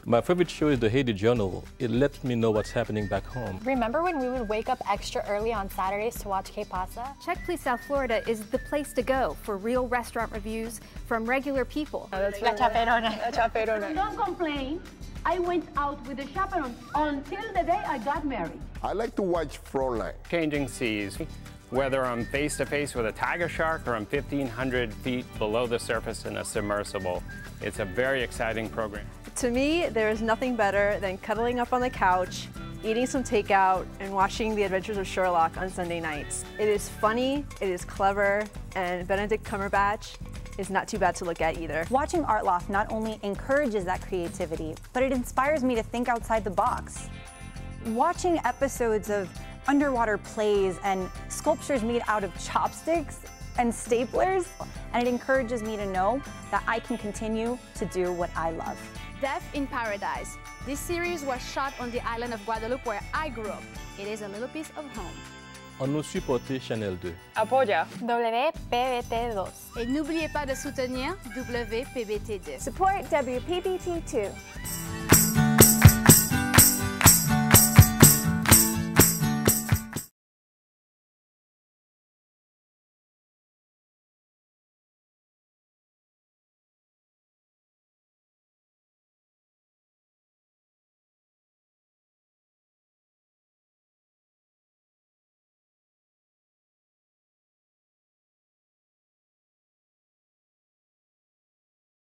My favorite show is the Haiti Journal. It lets me know what's happening back home. Remember when we would wake up extra early on Saturdays to watch Que Pasa? Check Please South Florida is the place to go for real restaurant reviews from regular people. That's La Chaperona. Don't complain. I went out with a chaperone until the day I got married. I like to watch Frontline. Changing seas, whether I'm face-to-face with a tiger shark or I'm 1,500 feet below the surface in a submersible. It's a very exciting program. To me, there is nothing better than cuddling up on the couch, eating some takeout, and watching The Adventures of Sherlock on Sunday nights. It is funny, it is clever, and Benedict Cumberbatch is not too bad to look at either. Watching Art Loft not only encourages that creativity, but it inspires me to think outside the box. Watching episodes of underwater plays and sculptures made out of chopsticks and staplers, and it encourages me to know that I can continue to do what I love. Death in Paradise. This series was shot on the island of Guadeloupe where I grew up. It is a little piece of home. On nous supporter Channel 2. Apoya WPBT2. Et n'oubliez pas de soutenir WPBT2. Support WPBT2.